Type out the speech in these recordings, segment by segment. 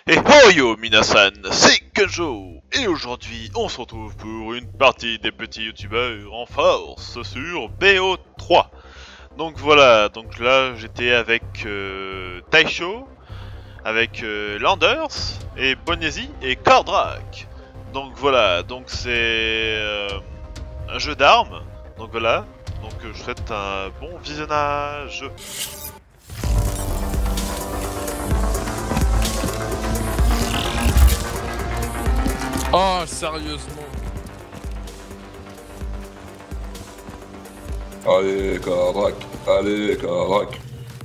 Et hoyo minasan, c'est Kenjo. Et aujourd'hui, on se retrouve pour une partie des petits youtubeurs en force sur BO3. Donc voilà, donc là j'étais avec Taisho, avec Landers, et Boniesi et Kordrak. Donc voilà, donc c'est un jeu d'armes. Donc voilà, donc je vous souhaite un bon visionnage. Oh, sérieusement. Allez, Kordrak, allez, Kordrak.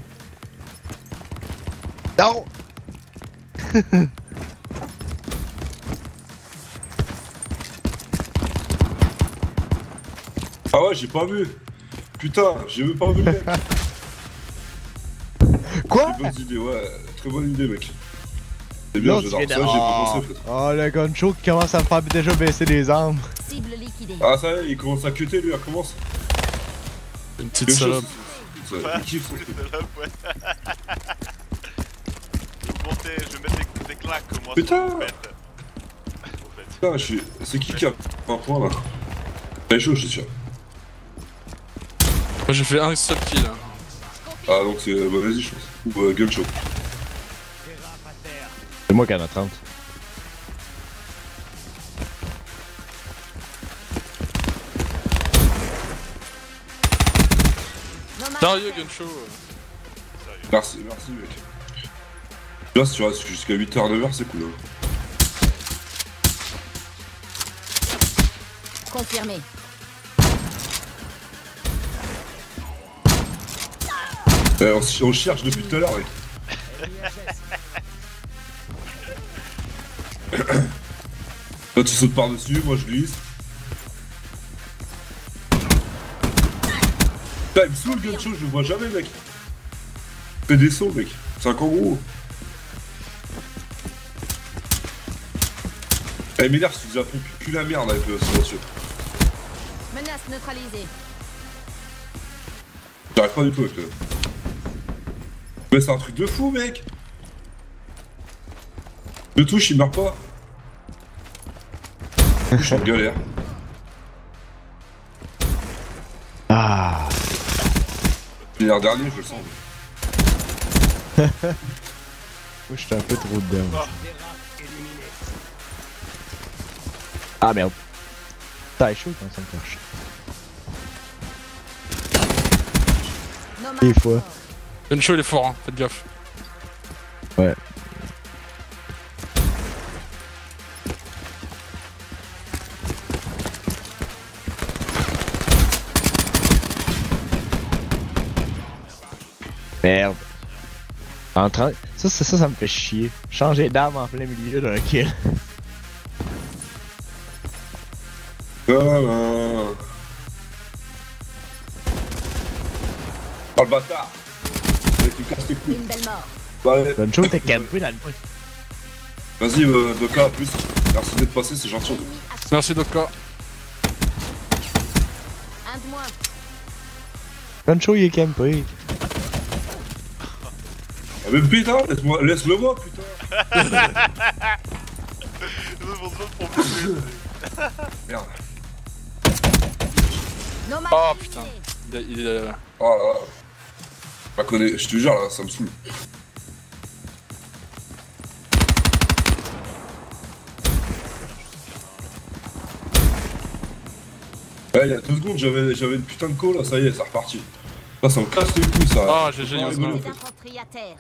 Non. Ah ouais, j'ai pas vu. Putain, j'ai même pas vu le mec. Quoi? Bonne idée, ouais, très bonne idée, mec. C'est bien, Non, j'adore tu ça, viens j'ai de- pas pensé en fait. Oh, le guncho qui commence à me faire déjà baisser les armes. Cible liquidée. Ah, ça y est, il commence à cutter lui, elle commence. Une petite Quelque chose, salope. il kiffe son truc. Je vais mettre des claques moi. Putain. sur le bête. Putain, c'est qui a un point là? C'est chaud, je suis sûr. Moi j'ai fait un seul kill. Hein. Ah, donc c'est bah, vas-y, je pense. Ou gueule chaud. C'est moi qui en ai 30. Sérieux, Guncho. Merci, merci, mec. Là, si tu restes jusqu'à 8h, 9h, c'est cool. Hein. Confirmé. On cherche depuis tout à l'heure, mec. Toi, tu sautes par-dessus, moi je glisse. Putain, il me saoule le guncho, je le vois jamais, mec. Fais des sauts, mec. C'est un kangourou. Eh, m'énerve si vous appelez plus la merde avec le silencieux. Menace neutralisée. J'arrive pas du tout avec le. Mais c'est un truc de fou, mec. De touche, il meurt pas. Je suis en galère. Ah. L'hiver dernier, je le sens. Moi, j'étais un peu trop dedans. Ah merde. T'as chaud quand ça me cherche. Nomade Des fois. mort. Guncho il est fort, hein. Faites gaffe. Ouais. Merde. En train... Ça me fait chier. Changer d'arme en plein milieu d'un kill. Oh le bâtard. Mec, il casse les couilles. Une belle mort. Bah, allez. Guncho t'es campé dans le point. Vas-y, Doka, à plus. Merci d'être passé, c'est gentil. Ennemi à Merci Doka. un de moins. Guncho il est campé. Ah, mais putain, laisse-le moi, putain. Merde. Nomade Oh, éliminé. putain. Il est Oh là là. Je la connais, je te jure, là, ça me saoule. Ouais, il y a 2 secondes, j'avais une putain de call, là, ça y est, c'est reparti. Là, ça me casse les couilles, ça. Ah, GG, C'est pas rigolo, en Les fait. infanteries à terre.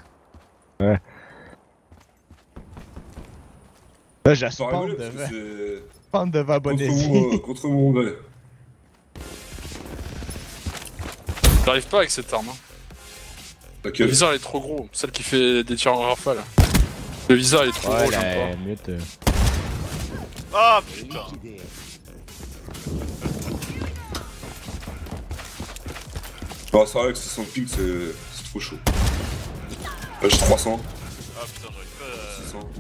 Là, je la C'est pas spawn rigolo, parce que devant. c'est... Spawn devant Bonesi. Contre mon valet. J'arrive pas avec cette arme. Hein. Le T'inquiète. viseur il est trop gros. Celle qui fait des tirs en rafale. Le viseur il est trop Ouais, gros, j'aime la pas. mythe. Ah putain. Bah, c'est vrai que 60 ping, c'est trop chaud. Là, j'ai 300. Ah putain, j'arrive pas 600.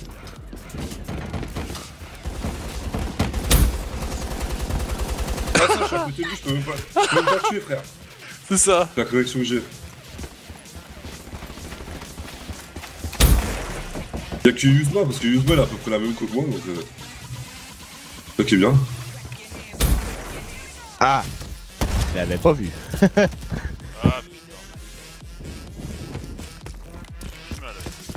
Ah, ça, je suis à côté de lui, je peux même pas le tuer, frère. C'est ça. La connexion que j'ai. Y'a que Yuzma, parce que Yuzma il a à peu près la même que moi, donc ça qui est bien. Ah! Je l'avais pas vu. Ah putain. Je suis mal.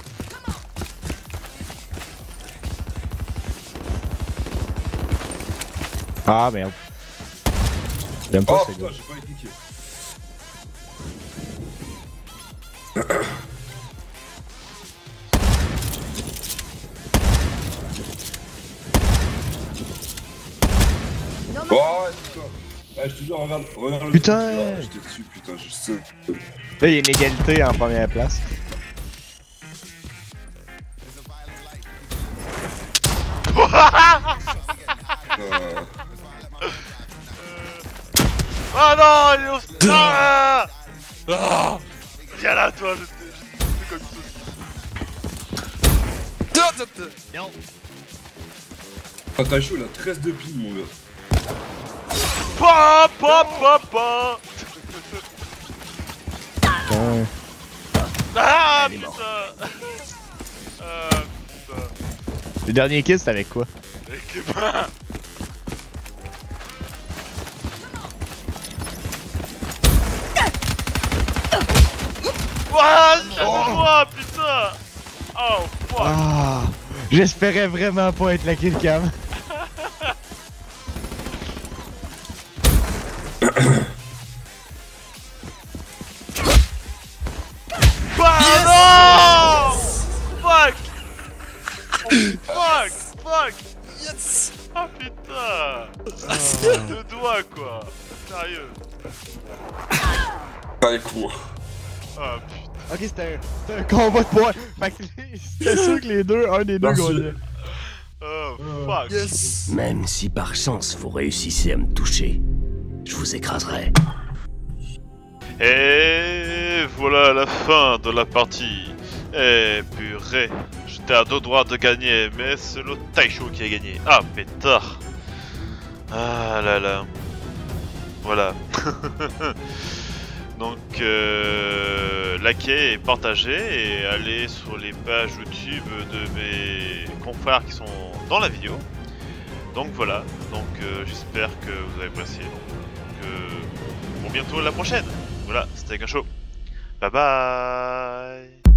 Ah merde. J'aime pas Oh ce putain, gars. j'ai pas été niqué. No Oh, putain. Eh, je te jure, regarde le Putain. truc, là. J'étais dessus, putain, je sais. Là, il y a une égalité en première place. Ah non, il est au... Ah Ah Viens là, toi, je t'ai comme ça. Ah, t'as chaud, il a 13 de ping, mon gars. Pa, pa, pa, pa. Ouais. Ah putain. Ah putain. Le dernier kill, c'était avec quoi? Avec les mains. Ouah, moi, putain. Oh, fuck. Ah! J'espérais vraiment pas être la kill cam. Ah non. Fuck. Fuck. Fuck. Yes. Ah putain. Deux doigts, quoi. Sérieux. Allez, cours. Ah putain. Ok, c'était un combat de points. Fait que c'était sûr que les deux, un des deux Merci. gagnait. Oh, fuck. Yes. Même si par chance vous réussissez à me toucher, je vous écraserai. Et voilà la fin de la partie. Eh purée, j'étais à deux doigts de gagner, mais c'est le Taisho qui a gagné. Ah pétard. Ah là là. Voilà. Donc likez et partagez et allez sur les pages YouTube de mes confrères qui sont dans la vidéo. Donc voilà, donc j'espère que vous avez apprécié. Donc pour bientôt la prochaine. Voilà, c'était Gacho. Bye bye.